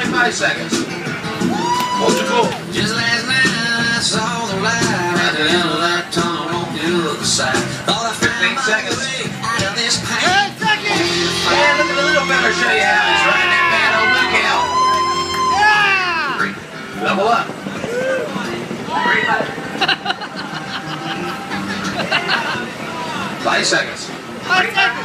25 seconds. Multiple. Just last night I saw the light at the end of that tunnel on the other side. Thought I found 15 my seconds. way out of this pain. 10 seconds! And look at the little fella show you how he's riding that bad old lookout. Yeah! Double up. 5 seconds. 5 seconds!